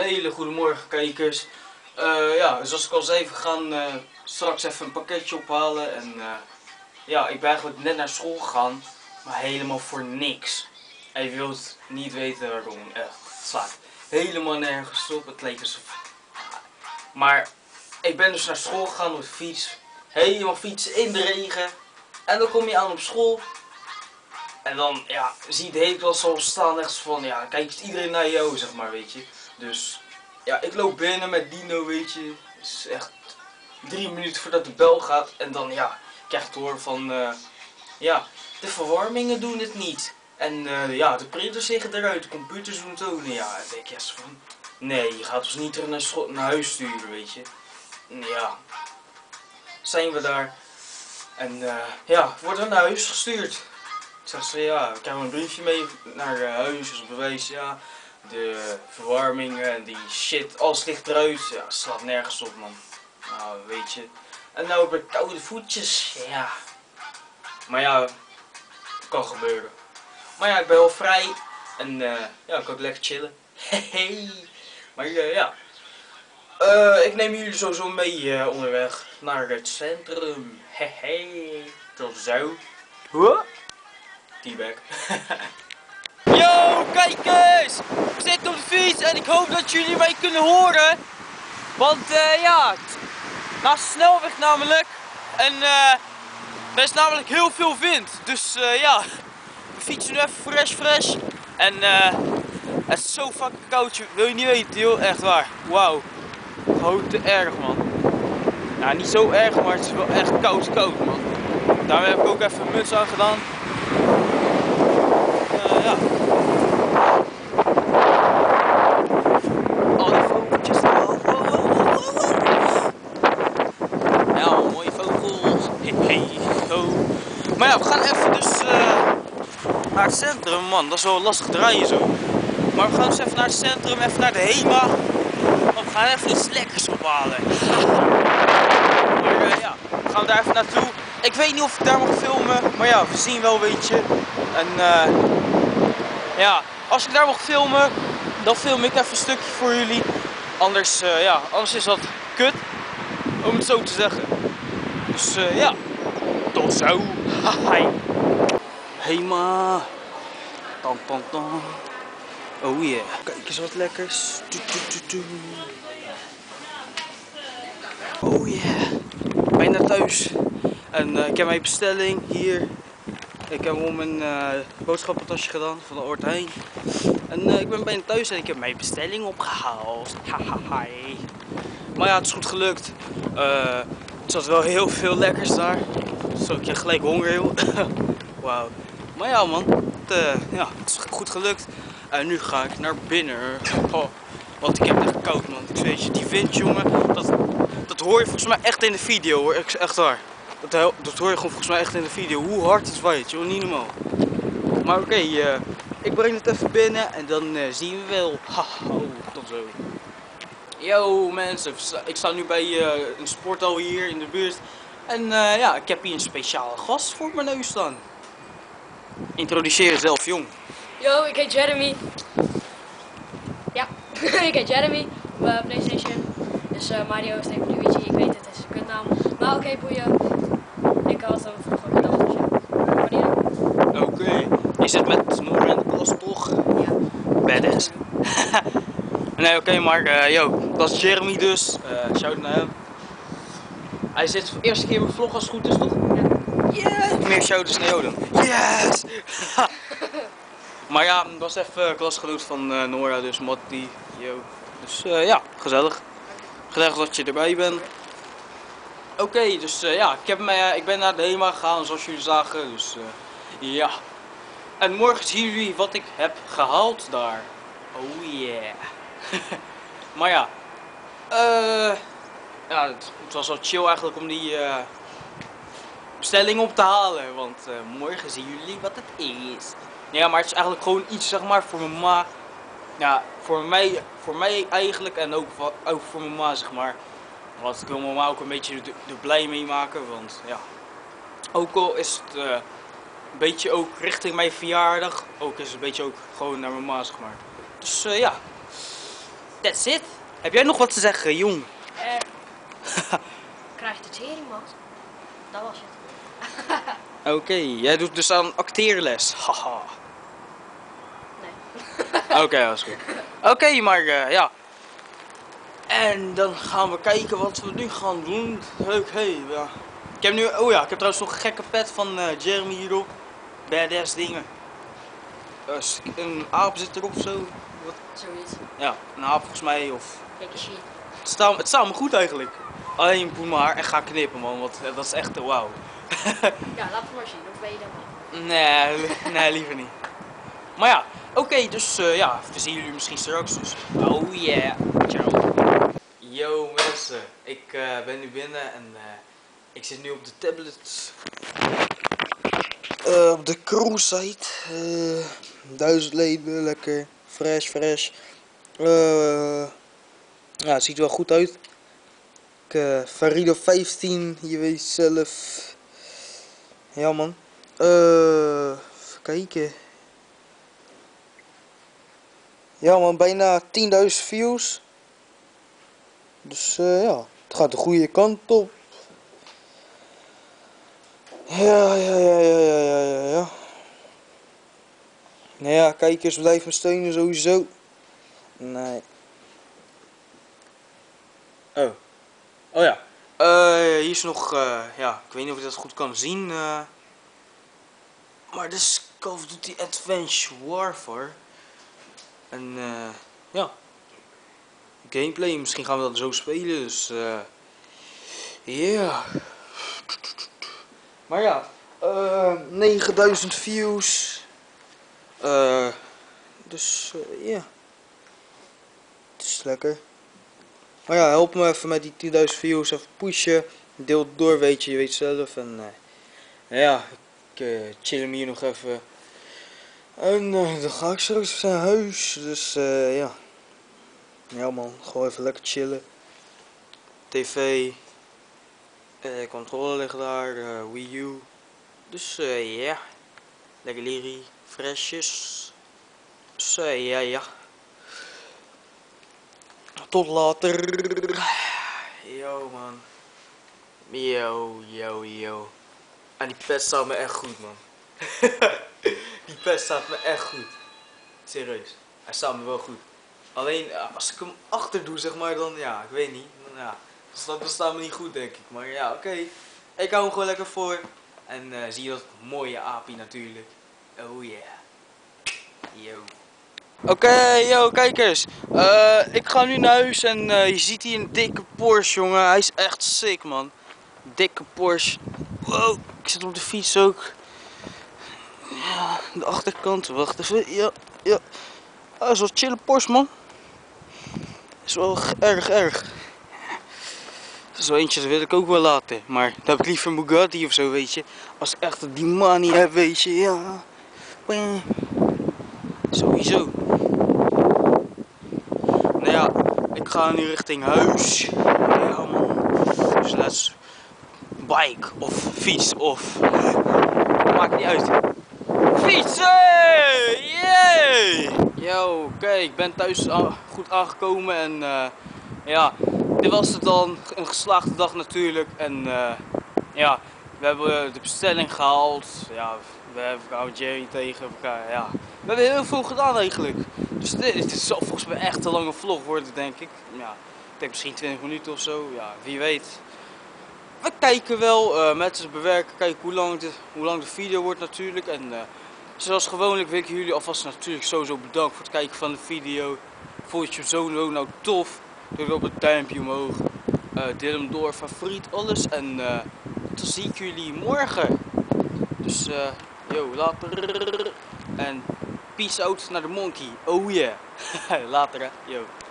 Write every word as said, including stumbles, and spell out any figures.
hele goede morgen kijkers. Uh, ja, zoals ik al zei, we gaan uh, straks even een pakketje ophalen. En uh, ja, ik ben eigenlijk net naar school gegaan, maar helemaal voor niks. En je wilt niet weten waarom. Echt, het slaat helemaal nergens op. Het leek alsof... Maar ik ben dus naar school gegaan met fiets. Helemaal fietsen in de regen. En dan kom je aan op school. En dan, ja, zie je de hele klas al staan echt van, ja, kijkt iedereen naar jou, zeg maar, weet je. Dus, ja, ik loop binnen met Dino, weet je. Het is echt drie minuten voordat de bel gaat. En dan, ja, krijg ik te horen van, uh, ja, de verwarmingen doen het niet. En, uh, ja, de printers liggen eruit, de computers doen het ook niet. Ja, dan denk je echt van, nee, je gaat ons niet terug naar, school, naar huis sturen, weet je. Ja, zijn we daar. En, uh, ja, worden we naar huis gestuurd. Zegt ze, ja, ik krijg een briefje mee naar uh, huis als bewijs, ja. De verwarming en die shit, alles ligt eruit. Ja, slaat nergens op, man. Nou, weet je. En nou heb ik koude voetjes, ja. Maar ja, het kan gebeuren. Maar ja, ik ben wel vrij. En uh, ja, ik kan ook lekker chillen. Hehe. Maar uh, ja. Uh, ik neem jullie sowieso mee uh, onderweg naar het centrum. Hehe. Tot zo. Huh? T-bag. Yo, kijkers! We zitten op de fiets en ik hoop dat jullie mij kunnen horen. Want uh, ja, naast de snelweg namelijk. En uh, er is namelijk heel veel wind. Dus uh, ja, we fietsen nu even fresh fresh. En uh, het is zo fucking koud, wil je niet weten, joh. Echt waar. Wauw. Gewoon te erg, man. Nou, niet zo erg, maar het is wel echt koud koud, man. Daarom heb ik ook even een muts aan gedaan. Uh, ja. Al die vogeltjes. Oh, oh, oh, oh, oh. Ja, mooie vogels. Hey, zo. Maar ja, we gaan even dus uh, naar het centrum, man. Dat is wel lastig draaien zo. Maar we gaan dus even naar het centrum, even naar de HEMA. Want we gaan even iets lekkers ophalen. Maar uh, ja, we gaan daar even naartoe. Ik weet niet of ik daar mag filmen, maar ja, we zien wel, weet je. En uh, ja, als ik daar mag filmen, dan film ik even een stukje voor jullie. Anders, uh, ja, anders is dat kut, om het zo te zeggen. Dus uh, ja, tot zo. Hi. HEMA. Tan, tan, tan. Oh yeah. Kijk eens wat lekkers. Tu, tu, tu, tu. Oh yeah. Bijna thuis. En uh, ik heb mijn bestelling hier. Ik heb om een uh, boodschappentasje gedaan van de Albert Heijn. En uh, ik ben bijna thuis en ik heb mijn bestelling opgehaald. Hahaha. Maar ja, het is goed gelukt. Uh, er zat wel heel veel lekkers daar. Zo, ik kreeg gelijk honger, joh. Wauw. Maar ja, man. Het, uh, ja, het is goed gelukt. En nu ga ik naar binnen. Oh, want ik heb het echt koud, man. Ik weet je, die wind, jongen. Dat, dat hoor je volgens mij echt in de video, hoor. Echt waar. Dat, dat hoor je gewoon volgens mij echt in de video. Hoe hard het waait, joh. Niet normaal. Maar oké, okay, uh, ik breng het even binnen en dan uh, zien we wel. Ha, oh, tot zo. Yo mensen, ik sta nu bij uh, een sporthal hier in de buurt. En uh, ja, ik heb hier een speciale gast voor mijn neus staan. Introduceer jezelf, jong. Yo, ik heet Jeremy. Ja, ik heet Jeremy. Uh, PlayStation. Dus uh, Mario, Stefan Luigi, ik weet het, het is een kutnaam. Maar oké, okay, boeien. Ik had hem vroeger bedacht, dus ja. Oké, okay. Je zit met Noor in de klas, toch? Ja. Badass. Nee, oké, okay, maar uh, yo, dat is Jeremy dus. Uh, shout naar hem. Hij zit voor de eerste keer in mijn vlog als het goed is, toch? Ja. Yeah! Meer shouters naar jou dan. Yes! Maar ja, dat was even klasgenoot van uh, Nora, dus Matti, yo. Dus uh, ja, gezellig. Gezellig dat je erbij bent. Oké, okay, dus uh, ja, ik, heb me, uh, ik ben naar de HEMA gegaan, zoals jullie zagen. Dus uh, ja. En morgen zien jullie wat ik heb gehaald daar. Oh yeah. Maar ja. Uh, ja, het, het was wel chill eigenlijk om die uh, bestelling op te halen. Want uh, morgen zien jullie wat het is. Ja, maar het is eigenlijk gewoon iets, zeg maar, voor mijn ma. Ja, voor mij, voor mij eigenlijk en ook, ook voor mijn ma, zeg maar. Want ik wil mijn ma ook een beetje er blij mee maken, want ja. Ook al is het uh, een beetje ook richting mijn verjaardag, ook is het een beetje ook gewoon naar mijn ma, zeg maar. Dus uh, ja. That's it. Heb jij nog wat te zeggen, jong? Eh, krijgt de tering, man. Dat was het. Oké, okay, jij doet dus aan acteerles. Haha. Nee. Oké, okay, dat is goed. Oké, okay, maar uh, ja. En dan gaan we kijken wat we nu gaan doen. Leuk, hey, ja. Ik heb nu, oh ja, ik heb trouwens nog een gekke pet van uh, Jeremy hierop. Badass dingen. Uh, een aap zit erop zo. Wat? Zoiets. Ja, een aap volgens mij of... Gekke shit. Het staat, het staat me goed eigenlijk. Alleen poe mijn haar en ga knippen man, want dat is echt wauw. Ja, laat het maar zien, of ben je dat wel? Nee, nee, liever niet. Maar ja, oké, okay, dus uh, ja, we zien jullie misschien straks. Dus. Oh yeah, ciao. Yo mensen, ik uh, ben nu binnen en uh, ik zit nu op de tablet. Uh, op de crew-site. Uh, duizend leden, lekker. Fresh, fresh. Uh, ja, het ziet er wel goed uit. Ik, uh, Farido vijftien, je weet zelf. Ja man. Uh, even kijken. Ja man, bijna tienduizend views. Dus uh, ja, het gaat de goede kant op. Ja, ja, ja, ja, ja, ja, ja, ja. Nou ja, kijkers, blijf me steunen sowieso. Nee. Oh. Oh ja. Uh, hier is nog, uh, ja, ik weet niet of je dat goed kan zien. Uh, maar dit is Call of Duty Advanced Warfare. En uh, ja. Gameplay, misschien gaan we dat zo spelen, dus uh, yeah. Maar ja, uh, negenduizend views. Uh, dus ja, uh, yeah. Het is lekker. Maar ja, help me even met die tienduizend views, even pushen. Deel het door, weet je, je weet zelf. En uh, ja, ik uh, chill hem hier nog even. En uh, dan ga ik straks naar huis, dus uh, ja. Ja man, gewoon even lekker chillen. T V. Uh, controle ligt daar, uh, Wii U. Dus uh, ja. Yeah. Lekker lirie, freshjes. Dus uh, ja ja. Tot later. Yo man. Yo, yo, yo. En die pet staat me echt goed man. Die pet staat me echt goed. Serieus. Hij staat me wel goed. Alleen als ik hem achter doe zeg maar dan ja, ik weet niet. Ja, dat staat me niet goed denk ik. Maar ja, oké. Okay. Ik hou hem gewoon lekker voor. En uh, zie je dat mooie aapie natuurlijk. Oh yeah. Yo. Oké, okay, yo kijkers. Uh, ik ga nu naar huis en uh, je ziet hier een dikke Porsche jongen. Hij is echt sick man. Dikke Porsche. Wow, ik zit op de fiets ook. Ja, de achterkant. Wacht even. Ja, ja. Dat is wel chille Porsche man. Dat is wel erg erg. Dat is wel eentje, dat wil ik ook wel laten. Maar dan heb ik liever een Bugatti of zo, weet je. Als ik echt die money heb, weet je. Ja. Sowieso. Nou ja, ik ga nu richting huis. Ja man. Dus let's bike of fiets of... Maakt niet uit. Fietsen! Yay! Yo, oké, okay, ik ben thuis goed aangekomen en uh, ja, dit was het dan. Een geslaagde dag natuurlijk. En uh, ja, we hebben de bestelling gehaald. Ja, we hebben Jerry tegen elkaar. Ja, we hebben heel veel gedaan eigenlijk. Dus dit, dit zal volgens mij echt een lange vlog worden, denk ik. Ja, ik denk misschien twintig minuten of zo. Ja, wie weet. We kijken wel, uh, met het bewerken, kijken hoe lang, de, hoe lang de video wordt natuurlijk. En uh, zoals gewoonlijk wil ik jullie alvast natuurlijk sowieso bedanken voor het kijken van de video. Vond je hem zo nou tof? Doe op het duimpje omhoog. Uh, deel hem door, favoriet, alles. En uh, dan zie ik jullie morgen. Dus uh, yo, later. En peace out naar de monkey. Oh yeah. Later hè, yo.